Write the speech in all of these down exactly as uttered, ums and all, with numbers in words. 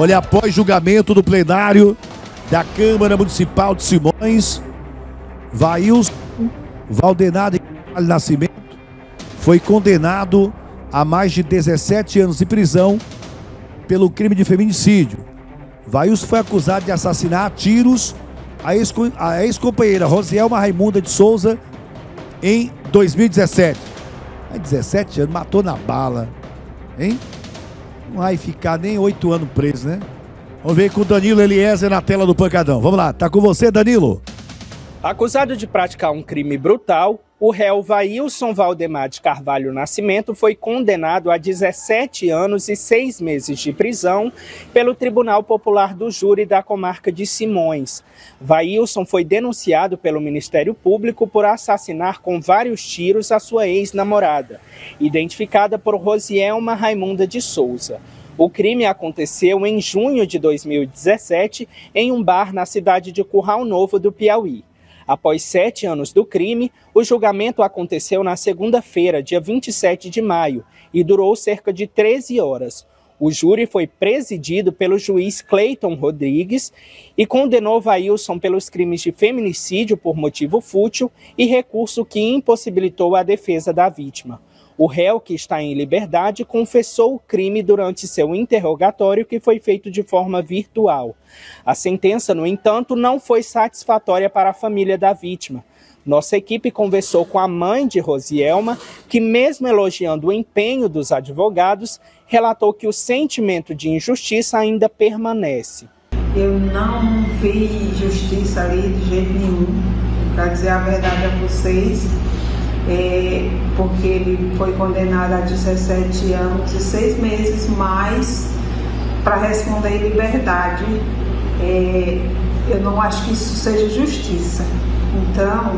Olha, após julgamento do plenário da Câmara Municipal de Simões, Vailson Valdenado Nascimento foi condenado a mais de dezessete anos de prisão pelo crime de feminicídio. Vailson foi acusado de assassinar a tiros a ex-companheira Rosielma Raimunda de Souza em dois mil e dezessete. Aí, dezessete anos, matou na bala, hein? Não vai ficar nem oito anos preso, né? Vamos ver com o Danilo Eliezer na tela do Pancadão. Vamos lá, tá com você, Danilo. Acusado de praticar um crime brutal, o réu Vailson Valdemar de Carvalho Nascimento foi condenado a dezessete anos e seis meses de prisão pelo Tribunal Popular do Júri da Comarca de Simões. Vailson foi denunciado pelo Ministério Público por assassinar com vários tiros a sua ex-namorada, identificada por Rosielma Raimunda de Souza. O crime aconteceu em junho de dois mil e dezessete em um bar na cidade de Curral Novo do Piauí. Após sete anos do crime, o julgamento aconteceu na segunda-feira, dia vinte e sete de maio, e durou cerca de treze horas. O júri foi presidido pelo juiz Cleiton Rodrigues e condenou Vailson pelos crimes de feminicídio por motivo fútil e recurso que impossibilitou a defesa da vítima. O réu, que está em liberdade, confessou o crime durante seu interrogatório, que foi feito de forma virtual. A sentença, no entanto, não foi satisfatória para a família da vítima. Nossa equipe conversou com a mãe de Rosielma, que, mesmo elogiando o empenho dos advogados, relatou que o sentimento de injustiça ainda permanece. Eu não vi justiça ali de jeito nenhum, para dizer a verdade a vocês. É, porque ele foi condenado a dezessete anos e seis meses mais para responder em liberdade. É, eu não acho que isso seja justiça. Então,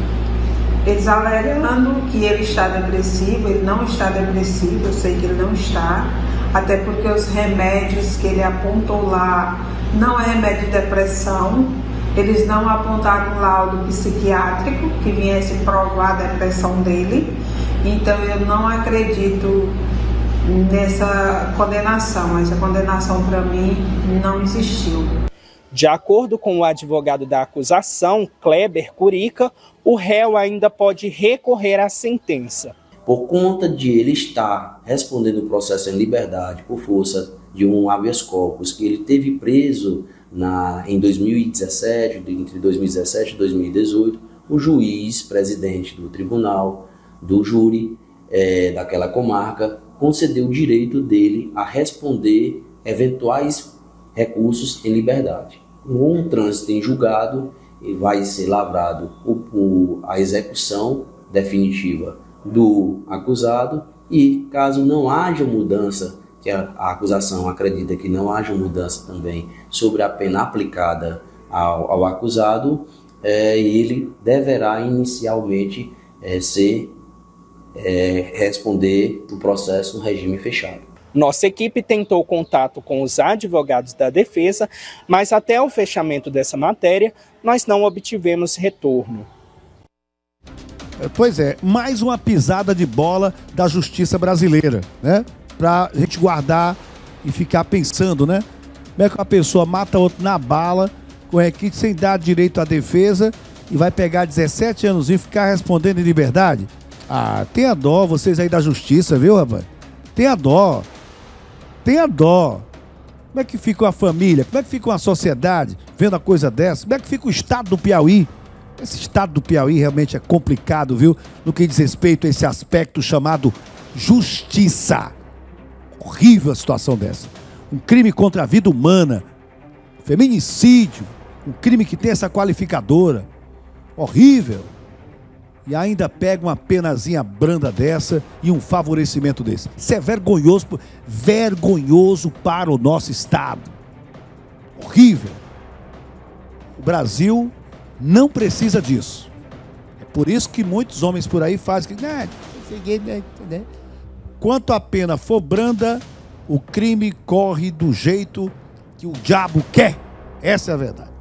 eles alegando que ele está depressivo, ele não está depressivo, eu sei que ele não está, até porque os remédios que ele apontou lá não é remédio de depressão. Eles não apontaram um laudo psiquiátrico que viesse provar a depressão dele. Então eu não acredito nessa condenação. Essa condenação para mim não existiu. De acordo com o advogado da acusação, Kleber Curica, o réu ainda pode recorrer à sentença. Por conta de ele estar respondendo o processo em liberdade por força de um habeas corpus que ele teve preso Na, em dois mil e dezessete, entre dois mil e dezessete e dois mil e dezoito, o juiz, presidente do tribunal, do júri, é, daquela comarca, concedeu o direito dele a responder eventuais recursos em liberdade. Com um trânsito em julgado, vai ser lavrado o, o, a execução definitiva do acusado e, caso não haja mudança, que a, a acusação acredita que não haja mudança também sobre a pena aplicada ao, ao acusado, é, ele deverá inicialmente é, ser, é, responder o processo no regime fechado. Nossa equipe tentou contato com os advogados da defesa, mas até o fechamento dessa matéria, nós não obtivemos retorno. Pois é, mais uma pisada de bola da justiça brasileira, né? Pra gente guardar e ficar pensando, né? Como é que uma pessoa mata outra na bala, com requinte sem dar direito à defesa e vai pegar dezessete anos e ficar respondendo em liberdade? Ah, tenha dó, vocês aí da justiça, viu, rapaz? Tenha dó. Tenha dó. Como é que fica a família? Como é que fica uma sociedade vendo a coisa dessa? Como é que fica o estado do Piauí? Esse estado do Piauí realmente é complicado, viu? No que diz respeito a esse aspecto chamado justiça. Horrível a situação dessa. Um crime contra a vida humana, feminicídio, um crime que tem essa qualificadora. Horrível. E ainda pega uma penazinha branda dessa e um favorecimento desse. Isso é vergonhoso, vergonhoso para o nosso estado. Horrível. O Brasil não precisa disso. É por isso que muitos homens por aí fazem que... né? Quanto a pena for branda, o crime corre do jeito que o diabo quer. Essa é a verdade.